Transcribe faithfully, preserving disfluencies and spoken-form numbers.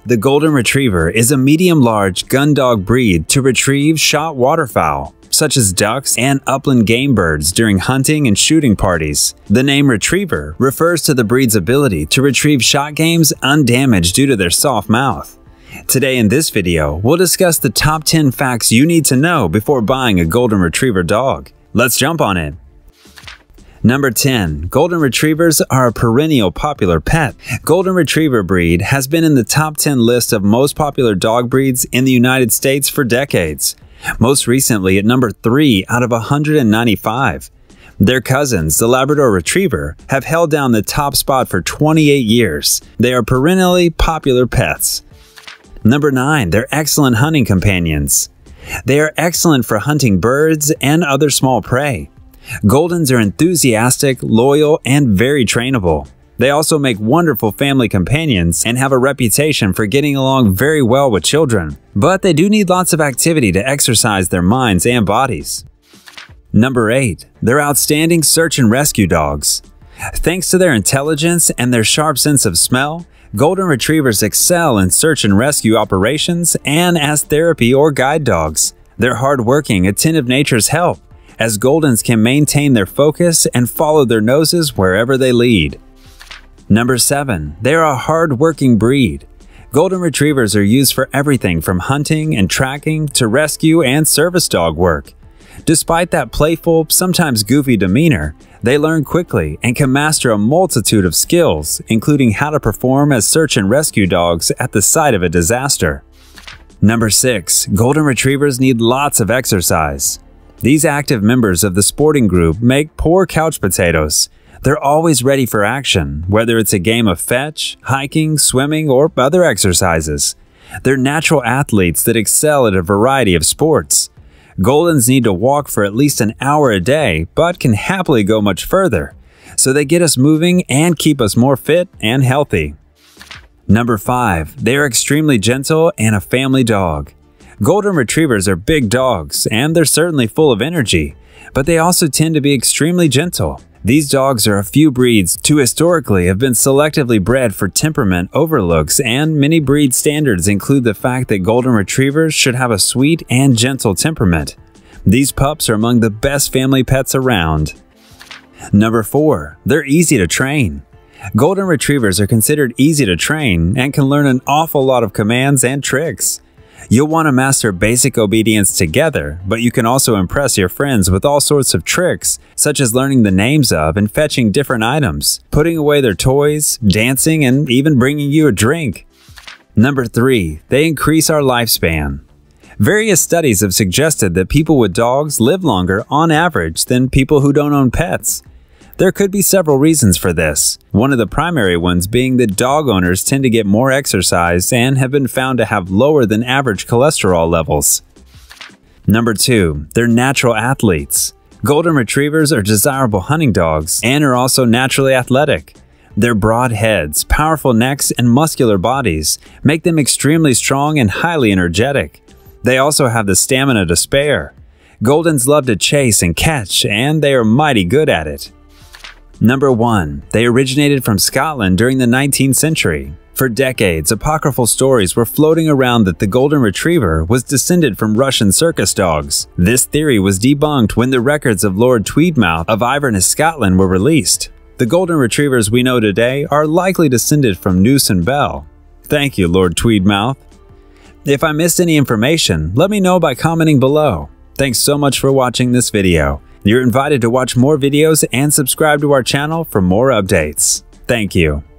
The Golden Retriever is a medium-large gun dog breed to retrieve shot waterfowl, such as ducks and upland game birds during hunting and shooting parties. The name Retriever refers to the breed's ability to retrieve shot games undamaged due to their soft mouth. Today in this video, we'll discuss the top ten facts you need to know before buying a Golden Retriever dog. Let's jump on it. Number ten. Golden Retrievers are a perennial popular pet. Golden Retriever breed has been in the top ten list of most popular dog breeds in the United States for decades. Most recently at number three out of one hundred ninety-five. Their cousins, the Labrador Retriever, have held down the top spot for twenty-eight years. They are perennially popular pets. Number nine. They're excellent hunting companions. They are excellent for hunting birds and other small prey. Goldens are enthusiastic, loyal, and very trainable. They also make wonderful family companions and have a reputation for getting along very well with children. But they do need lots of activity to exercise their minds and bodies. Number eight. They're outstanding search and rescue dogs. Thanks to their intelligence and their sharp sense of smell, Golden Retrievers excel in search and rescue operations and as therapy or guide dogs. Their hard-working, attentive natures help, as Goldens can maintain their focus and follow their noses wherever they lead. Number seven. They are a hard-working breed. Golden Retrievers are used for everything from hunting and tracking to rescue and service dog work. Despite that playful, sometimes goofy demeanor, they learn quickly and can master a multitude of skills, including how to perform as search and rescue dogs at the site of a disaster. Number six. Golden Retrievers need lots of exercise. These active members of the sporting group make poor couch potatoes. They're always ready for action, whether it's a game of fetch, hiking, swimming, or other exercises. They're natural athletes that excel at a variety of sports. Goldens need to walk for at least an hour a day, but can happily go much further. So they get us moving and keep us more fit and healthy. Number five. They are extremely gentle and a family dog. Golden Retrievers are big dogs, and they're certainly full of energy, but they also tend to be extremely gentle. These dogs are a few breeds to historically have been selectively bred for temperament overlooks, and many breed standards include the fact that Golden Retrievers should have a sweet and gentle temperament. These pups are among the best family pets around. Number four. They're easy to train. Golden Retrievers are considered easy to train and can learn an awful lot of commands and tricks. You'll want to master basic obedience together, but you can also impress your friends with all sorts of tricks, such as learning the names of and fetching different items, putting away their toys, dancing, and even bringing you a drink. Number three. They increase our lifespan. Various studies have suggested that people with dogs live longer on average than people who don't own pets. There could be several reasons for this, one of the primary ones being that dog owners tend to get more exercise and have been found to have lower than average cholesterol levels. Number two. They're natural athletes. Golden Retrievers are desirable hunting dogs and are also naturally athletic. Their broad heads, powerful necks, and muscular bodies make them extremely strong and highly energetic. They also have the stamina to spare. Goldens love to chase and catch, and they are mighty good at it. Number one. They originated from Scotland during the nineteenth century. For decades, apocryphal stories were floating around that the Golden Retriever was descended from Russian circus dogs. This theory was debunked when the records of Lord Tweedmouth of Inverness, Scotland were released. The Golden Retrievers we know today are likely descended from Noose and Bell. Thank you, Lord Tweedmouth. If I missed any information, let me know by commenting below. Thanks so much for watching this video. You're invited to watch more videos and subscribe to our channel for more updates. Thank you.